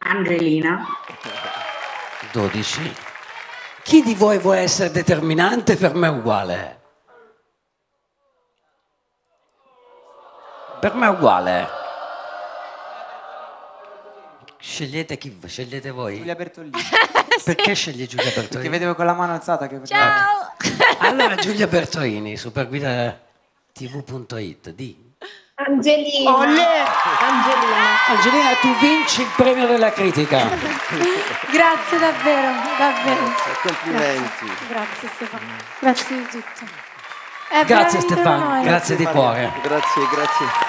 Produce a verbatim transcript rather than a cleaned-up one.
Angelina. dodici. Chi di voi vuole essere determinante per me è uguale. Per me è uguale. Scegliete chi scegliete voi? Giulia Bertolini. Perché scegli Giulia Bertolini? Perché vedevo con la mano alzata che... Ciao! Allora Giulia Bertolini, superguida tv punto it, di. Angelina. Olè! Angelina. Angelina, tu vinci il premio della critica. Grazie davvero, davvero. Complimenti. Grazie, grazie Stefano. Grazie di tutto. È Grazie veramente un Stefano, onore. grazie di cuore. Grazie, grazie.